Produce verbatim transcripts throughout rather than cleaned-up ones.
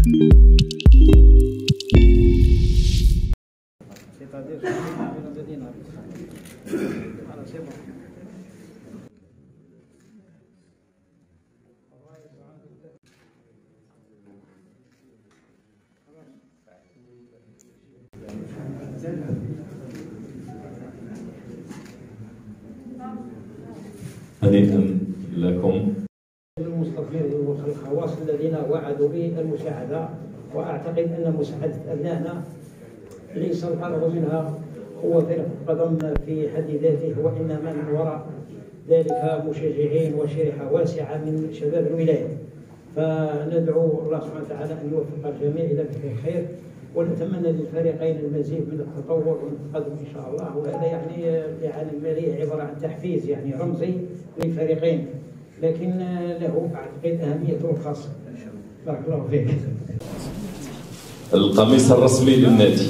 هنيئا لكم. المستثمرين الخواص الذين وعدوا بالمساعدة، وأعتقد أن مساعدة أبنائنا ليس الغرض منها هو فرق القدم في حد ذاته، وإنما من وراء ذلك مشجعين وشريحة واسعة من شباب الولاية. فندعو الله سبحانه وتعالى أن يوفق الجميع إلى فعل الخير، ونتمنى للفريقين المزيد من التطور والتقدم إن شاء الله. وهذا يعني الإعانة المالية عبارة عن تحفيز يعني رمزي للفريقين، لكن له أعتقد أهميته الخاصة. بارك الله فيك. القميص الرسمي للنادي.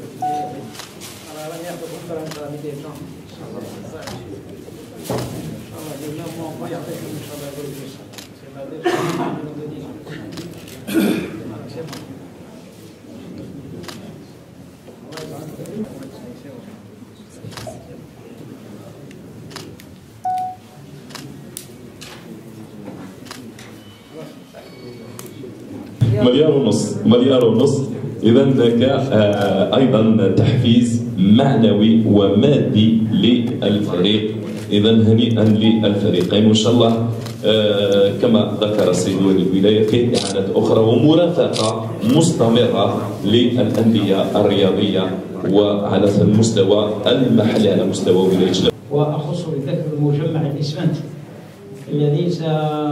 مليار ونص مليار ونص اذا ذاك ايضا تحفيز معنوي ومادي للفريق. اذا هنيئا للفريقين، وان شاء الله كما ذكر السيد والي الولايه فيه اعانات اخرى ومرافقه مستمره للانديه الرياضيه وعلى المستوى المحلي على مستوى ولايه جده. واخص بالذكر المجمع الاسمنت الذي س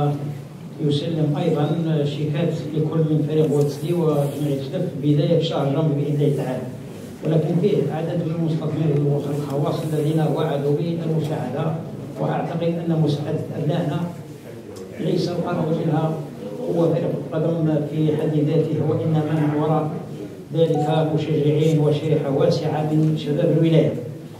يسلم ايضا شيكات لكل من فريق واتسدي وجمعيه جده في بدايه شهر جانفي باذن الله تعالى. ولكن فيه عدد من المستثمرين الخواص الذين وعدوا بالمساعده، واعتقد ان مساعده ابنائنا ليس الغرض منها هو فريق القدم في حد ذاته، وانما من وراء ذلك مشجعين وشريحه واسعه من شباب الولايه.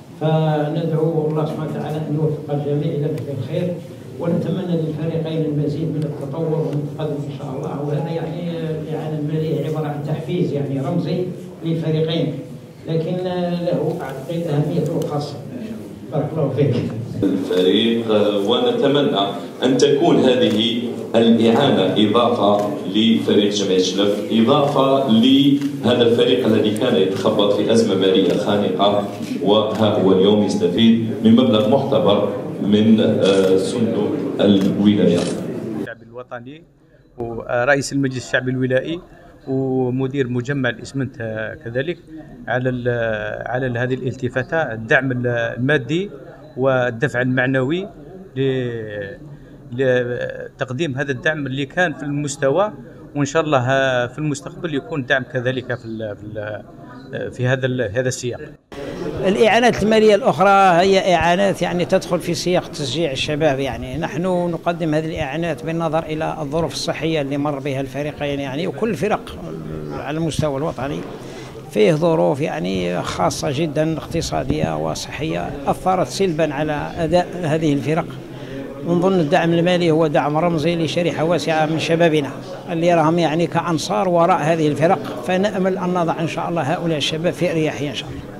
فندعو الله سبحانه وتعالى ان يوفق الجميع الى فعل الخير، ونتمنى للفريقين المزيد من التطور والتقدم ان شاء الله. وهذا يعني الاعانه الماليه عباره عن تحفيز يعني رمزي للفريقين، لكن له اعتقد اهميته الخاصه. بارك الله فيك. الفريق ونتمنى ان تكون هذه الاعانه اضافه لفريق جمعيه شلف، اضافه لهذا الفريق الذي كان يتخبط في ازمه ماليه خانقه، وها هو اليوم يستفيد من مبلغ محتبر من صندوق الولايه. الشعب الوطني ورئيس المجلس الشعبي الولائي ومدير مجمع الاسمنت كذلك على على هذه الالتفاته، الدعم المادي والدفع المعنوي لتقديم هذا الدعم اللي كان في المستوى، وان شاء الله في المستقبل يكون دعم كذلك في في هذا هذا السياق. الإعانات المالية الأخرى هي إعانات يعني تدخل في سياق تشجيع الشباب. يعني نحن نقدم هذه الإعانات بالنظر إلى الظروف الصحية اللي مر بها الفريقين، يعني وكل الفرق على المستوى الوطني فيه ظروف يعني خاصة جدا اقتصادية وصحية أثرت سلبا على أداء هذه الفرق. ونظن الدعم المالي هو دعم رمزي لشريحة واسعة من شبابنا اللي راهم يعني كأنصار وراء هذه الفرق، فنأمل أن نضع إن شاء الله هؤلاء الشباب في أريحية إن شاء الله.